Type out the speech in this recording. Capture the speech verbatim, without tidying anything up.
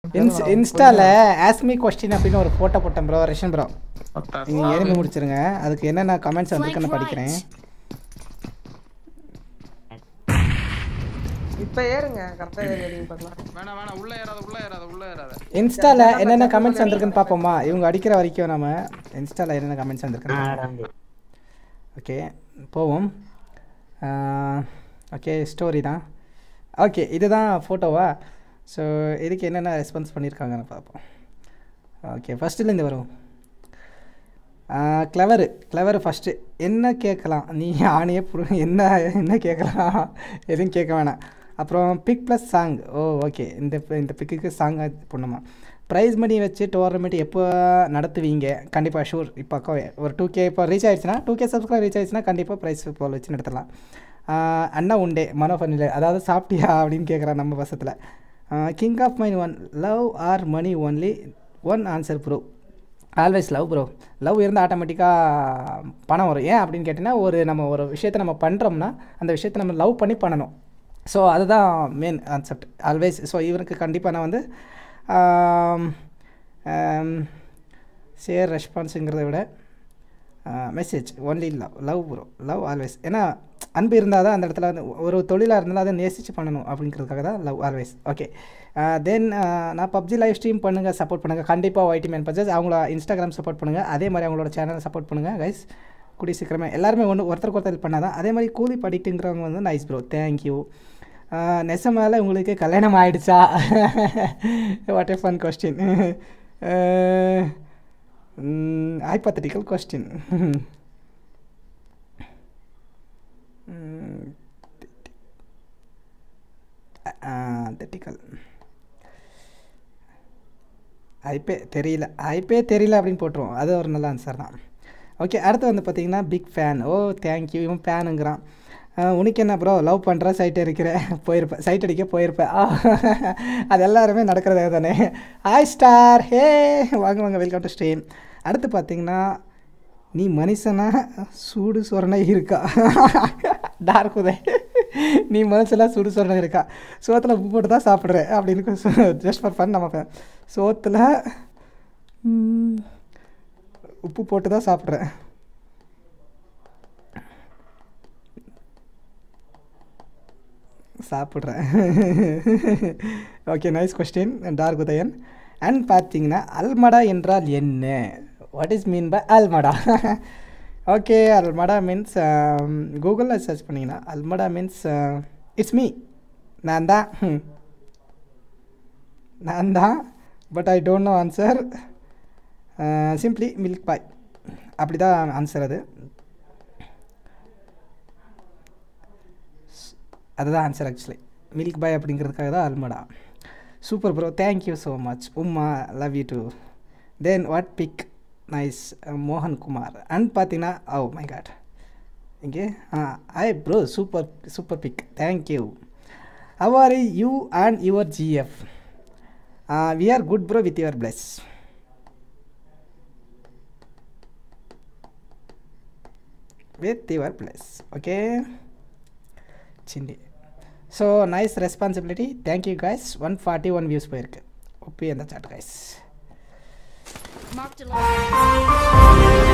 இன்ஸ்டால ask me question அப்படின ஒரு photo போட்டேன் ப்ரோ ரஷன் ப்ரோ நீங்க ஏறி முடிச்சிருங்க அதுக்கு என்னென்ன கமெண்ட்ஸ் வந்திருக்குன்னு படிக்கிறேன் இப்ப ஏறுங்க கரெக்ட்டா ஏறிங்க பார்க்கலாம் வேணா வேணா உள்ள ஏறாத உள்ள ஏறாத உள்ள ஏறாத இன்ஸ்டால என்னென்ன கமெண்ட்ஸ் வந்திருக்குன்னு பாப்போமா இவங்க அடிக்கிற வரைக்கும் நாம இன்ஸ்டால என்னென்ன கமெண்ட்ஸ் வந்திருக்குன்னு ஓகே போவோம் ஓகே ஸ்டோரி தான் ஓகே இதுதான் ஃபோட்டோவா ஸோ இதுக்கு என்னென்ன ரெஸ்பான்ஸ் பண்ணியிருக்காங்கன்னு பார்ப்போம் ஓகே ஃபஸ்ட்டுலேருந்து வரும் கிளவரு கிளவரு ஃபஸ்ட்டு என்ன கேட்கலாம் நீ ஆணையே என்ன என்ன கேட்கலாம் எதுவும் கேட்க வேணாம் அப்புறம் pic plus song oh okay இந்த இந்த பிக்குக்கு சாங் பண்ணுமா ப்ரைஸ் மணி வச்சு டோர்னமெண்ட் எப்போ நடத்துவீங்க கண்டிப்பாக ஷூர் இப்போ ஒரு டூ கே இப்போ ரீச் ஆகிடுச்சுன்னா டூ கே சப்ஸ்கிரைப் ரீச் ஆகிடுச்சுன்னா கண்டிப்பாக ப்ரைஸ் போல் வச்சு நடத்தலாம் அண்ணா உண்டே மனோ ஃபன்னில் அதாவது சாப்பிட்டியா அப்படின்னு கேட்குறான் நம்ம பசத்தில் king of mind one love or money only one answer bro always love bro love இருந்தால் ஆட்டோமேட்டிக்காக பணம் வரும் ஏன் அப்படின்னு கேட்டிங்கன்னா ஒரு நம்ம ஒரு விஷயத்தை நம்ம பண்ணுறோம்னா அந்த விஷயத்தை நம்ம லவ் பண்ணி பண்ணணும் ஸோ அதுதான் மெயின் கான்செப்ட் ஆல்வேஸ் ஸோ இவருக்கு கண்டிப்பாக நான் வந்து ஷேர் ரெஸ்பான்ஸுங்கிறத விட message only love love bro love always ஏன்னா அன்பு இருந்தால் தான் அந்த இடத்துல வந்து ஒரு தொழிலாக இருந்தாலும் அதை நேசித்து பண்ணணும் அப்படிங்கிறதுக்காக தான் லவ் ஆல்வேஸ் ஓகே தென் நான் பப்ஜி லைவ் ஸ்ட்ரீம் பண்ணுங்கள் சப்போர்ட் பண்ணுங்கள் கண்டிப்பாக ஒய்டி மேன் பர்ச்சேஸ் அவங்கள இன்ஸ்டாகிராம் சப்போர்ட் பண்ணுங்கள் அதே மாதிரி அவங்களோட சேனலை சப்போர்ட் பண்ணுங்கள் கைஸ் கூடி சீக்கிரமே எல்லாருமே ஒன்று ஒருத்தருக்கு ஒருத்தர் பண்ணால் தான் அதே மாதிரி கூலி படிட்டுங்கிறவங்க வந்து நைஸ் ப்ரோ தேங்க்யூ நெசமால உங்களுக்கு கல்யாணம் ஆகிடுச்சா what a fun question hypothetical question தெட்டிக்கல் ஐப்பே தெரியல ஐப்பே தெரியல அப்படின்னு போட்டுருவோம் அது ஒரு நல்ல ஆன்சர் தான் ஓகே அடுத்து வந்து பார்த்தீங்கன்னா பிக் ஃபேன் ஓ தேங்க்யூ இவன் ஃபேனுங்கிறான் உனக்கு என்ன ப்ரோ லவ் பண்ணுற சைட் இருக்கிற போயிருப்பேன் சைட் அடிக்க போயிருப்பேன் அது எல்லாருமே நடக்கிறதே தானே ஹாய் ஸ்டார் ஹே வாங்க வாங்க வெல்கம் டு ஸ்ட்ரீம் அடுத்து பார்த்தீங்கன்னா நீ மனுஷனா சூடு சொரணை இருக்கா டார்க் உதய் நீ மனுஷெல்லாம் சுடு சொரணை இருக்கா சோத்தில் உப்பு போட்டு தான் சாப்பிட்றேன் அப்படின்னு ஜஸ்ட் ஃபார் ஃபன் நம்ம சோத்தில் உப்பு போட்டு தான் சாப்பிட்றேன் சாப்பிட்றேன் okay nice question dark Udhayan and பார்த்தீங்கன்னா அல்மடா என்றால் என்ன வாட் இஸ் மீன் பை அல்மடா ஓகே அல்மடா மீன்ஸ் கூகுளில் சர்ச் பண்ணிங்கன்னா அல்மடா மீன்ஸ் இட்ஸ் மீ நான் தான் நான் தான் but I don't know answer simply milk boy அப்படி தான் ஆன்சர் அது அதுதான் ஆன்சர் ஆக்சுவலி மில்க் பாய் அப்படிங்கிறதுக்காக தான் அல்மடா super bro thank you so much உம்மா love you too then what pic nice மோகன் குமார் அண்ட் பார்த்தீங்கன்னா ஓ மை காட் இங்கே ஆ ஐ bro super super pic thank you how are you and your GF we are good bro with your plus with your plus okay Cindy so nice responsibility thank you guys one forty one views போயிருக்கு ஒப்பி அந்த chat guys Marked a